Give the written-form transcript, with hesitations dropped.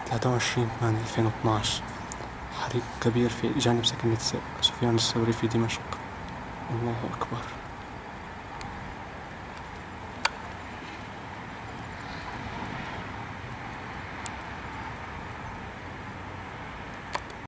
23/8/2012 حريق كبير في جانب سكنة سفيان الثوري في دمشق. الله أكبر.